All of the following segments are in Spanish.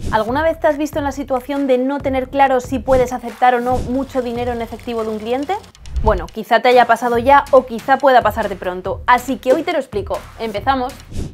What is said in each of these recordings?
¿Alguna vez te has visto en la situación de no tener claro si puedes aceptar o no mucho dinero en efectivo de un cliente? Bueno, quizá te haya pasado ya o quizá pueda pasarte pronto, así que hoy te lo explico. ¡Empezamos!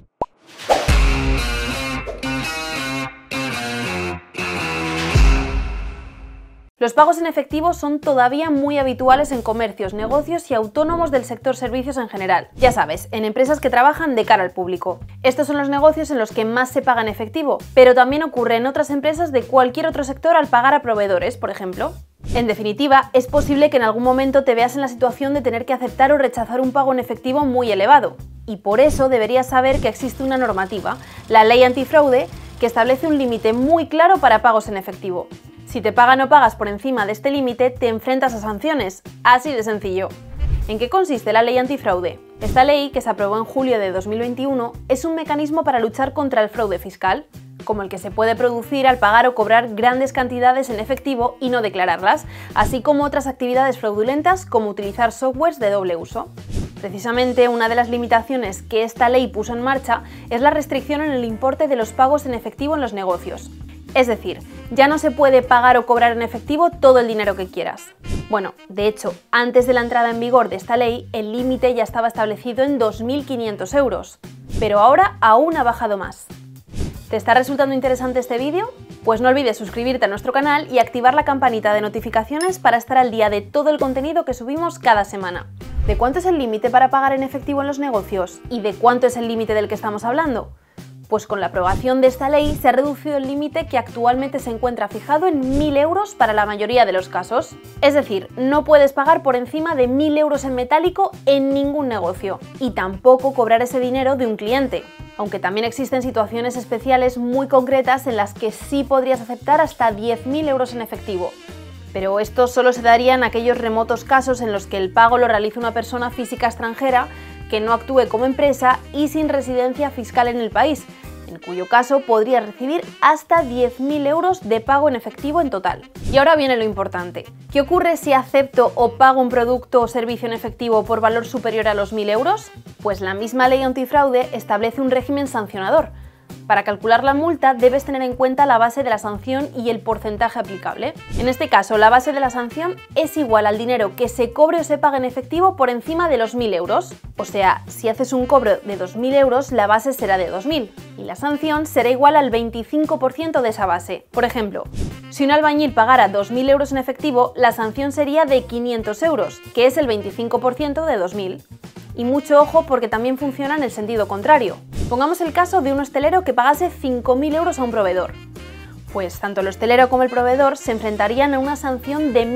Los pagos en efectivo son todavía muy habituales en comercios, negocios y autónomos del sector servicios en general. Ya sabes, en empresas que trabajan de cara al público. Estos son los negocios en los que más se paga en efectivo, pero también ocurre en otras empresas de cualquier otro sector al pagar a proveedores, por ejemplo. En definitiva, es posible que en algún momento te veas en la situación de tener que aceptar o rechazar un pago en efectivo muy elevado. Y por eso deberías saber que existe una normativa, la Ley Antifraude, que establece un límite muy claro para pagos en efectivo. Si te pagan o pagas por encima de este límite, te enfrentas a sanciones. Así de sencillo. ¿En qué consiste la Ley Antifraude? Esta ley, que se aprobó en julio de 2021, es un mecanismo para luchar contra el fraude fiscal, como el que se puede producir al pagar o cobrar grandes cantidades en efectivo y no declararlas, así como otras actividades fraudulentas como utilizar softwares de doble uso. Precisamente una de las limitaciones que esta ley puso en marcha es la restricción en el importe de los pagos en efectivo en los negocios. Es decir, ya no se puede pagar o cobrar en efectivo todo el dinero que quieras. Bueno, de hecho, antes de la entrada en vigor de esta ley, el límite ya estaba establecido en 2.500 euros, pero ahora aún ha bajado más. ¿Te está resultando interesante este vídeo? Pues no olvides suscribirte a nuestro canal y activar la campanita de notificaciones para estar al día de todo el contenido que subimos cada semana. ¿De cuánto es el límite para pagar en efectivo en los negocios? ¿Y de cuánto es el límite del que estamos hablando? Pues con la aprobación de esta ley se ha reducido el límite que actualmente se encuentra fijado en 1.000 euros para la mayoría de los casos. Es decir, no puedes pagar por encima de 1.000 euros en metálico en ningún negocio y tampoco cobrar ese dinero de un cliente. Aunque también existen situaciones especiales muy concretas en las que sí podrías aceptar hasta 10.000 euros en efectivo. Pero esto solo se daría en aquellos remotos casos en los que el pago lo realiza una persona física extranjera que no actúe como empresa y sin residencia fiscal en el país, en cuyo caso podría recibir hasta 10.000 euros de pago en efectivo en total. Y ahora viene lo importante. ¿Qué ocurre si acepto o pago un producto o servicio en efectivo por valor superior a los 1.000 euros? Pues la misma ley antifraude establece un régimen sancionador. Para calcular la multa debes tener en cuenta la base de la sanción y el porcentaje aplicable. En este caso, la base de la sanción es igual al dinero que se cobre o se pague en efectivo por encima de los 1.000 euros. O sea, si haces un cobro de 2.000 euros, la base será de 2.000 y la sanción será igual al 25% de esa base. Por ejemplo, si un albañil pagara 2.000 euros en efectivo, la sanción sería de 500 euros, que es el 25% de 2.000. Y mucho ojo porque también funciona en el sentido contrario. Pongamos el caso de un hostelero que pagase 5.000 euros a un proveedor. Pues tanto el hostelero como el proveedor se enfrentarían a una sanción de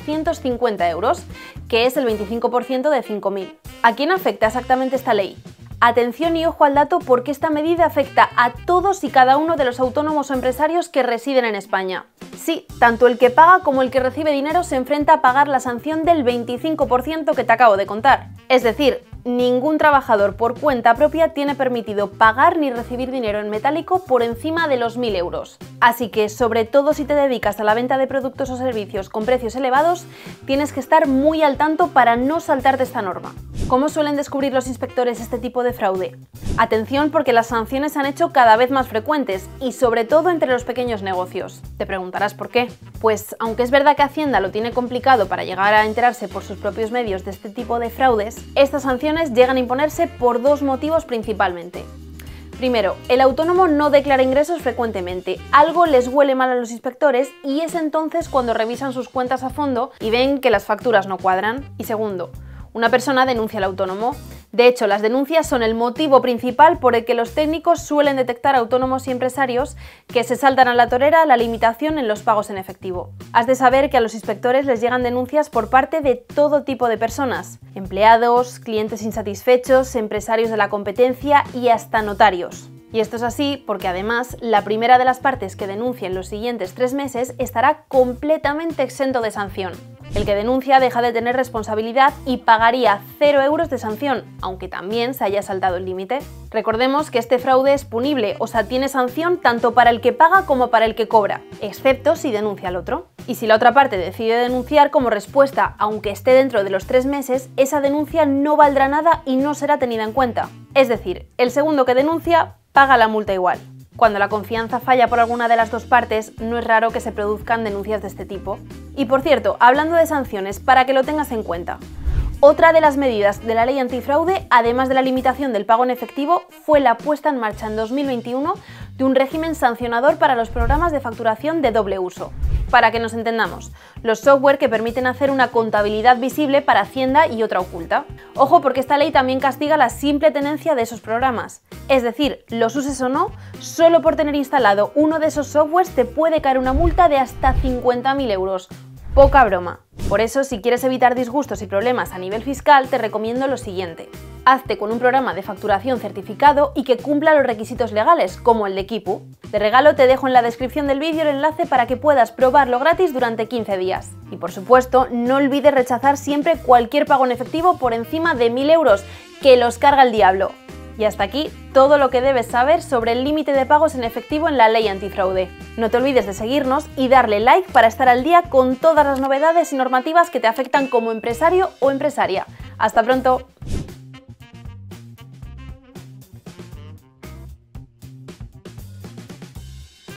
1.250 euros, que es el 25% de 5.000. ¿A quién afecta exactamente esta ley? Atención y ojo al dato porque esta medida afecta a todos y cada uno de los autónomos o empresarios que residen en España. Sí, tanto el que paga como el que recibe dinero se enfrenta a pagar la sanción del 25% que te acabo de contar. Es decir, ningún trabajador por cuenta propia tiene permitido pagar ni recibir dinero en metálico por encima de los 1.000 euros. Así que, sobre todo si te dedicas a la venta de productos o servicios con precios elevados, tienes que estar muy al tanto para no saltarte esta norma. ¿Cómo suelen descubrir los inspectores este tipo de fraude? Atención porque las sanciones se han hecho cada vez más frecuentes y sobre todo entre los pequeños negocios. Te preguntarás por qué. Pues aunque es verdad que Hacienda lo tiene complicado para llegar a enterarse por sus propios medios de este tipo de fraudes, estas sanciones llegan a imponerse por dos motivos principalmente. Primero, el autónomo no declara ingresos frecuentemente, algo les huele mal a los inspectores y es entonces cuando revisan sus cuentas a fondo y ven que las facturas no cuadran. Y segundo, una persona denuncia al autónomo. De hecho, las denuncias son el motivo principal por el que los técnicos suelen detectar autónomos y empresarios que se saltan a la torera la limitación en los pagos en efectivo. Has de saber que a los inspectores les llegan denuncias por parte de todo tipo de personas: empleados, clientes insatisfechos, empresarios de la competencia y hasta notarios. Y esto es así porque además la primera de las partes que denuncie en los siguientes 3 meses estará completamente exento de sanción. El que denuncia deja de tener responsabilidad y pagaría 0 euros de sanción, aunque también se haya saltado el límite. Recordemos que este fraude es punible, o sea, tiene sanción tanto para el que paga como para el que cobra, excepto si denuncia al otro. Y si la otra parte decide denunciar como respuesta, aunque esté dentro de los 3 meses, esa denuncia no valdrá nada y no será tenida en cuenta. Es decir, el segundo que denuncia paga la multa igual. Cuando la confianza falla por alguna de las dos partes, no es raro que se produzcan denuncias de este tipo. Y por cierto, hablando de sanciones, para que lo tengas en cuenta, otra de las medidas de la ley antifraude, además de la limitación del pago en efectivo, fue la puesta en marcha en 2021 de un régimen sancionador para los programas de facturación de doble uso. Para que nos entendamos, los software que permiten hacer una contabilidad visible para Hacienda y otra oculta. Ojo, porque esta ley también castiga la simple tenencia de esos programas. Es decir, los uses o no, solo por tener instalado uno de esos softwares te puede caer una multa de hasta 50.000 euros. Poca broma. Por eso, si quieres evitar disgustos y problemas a nivel fiscal, te recomiendo lo siguiente. Hazte con un programa de facturación certificado y que cumpla los requisitos legales, como el de Kipu. De regalo te dejo en la descripción del vídeo el enlace para que puedas probarlo gratis durante 15 días. Y por supuesto, no olvides rechazar siempre cualquier pago en efectivo por encima de 1.000 euros, que los carga el diablo. Y hasta aquí todo lo que debes saber sobre el límite de pagos en efectivo en la ley antifraude. No te olvides de seguirnos y darle like para estar al día con todas las novedades y normativas que te afectan como empresario o empresaria. ¡Hasta pronto!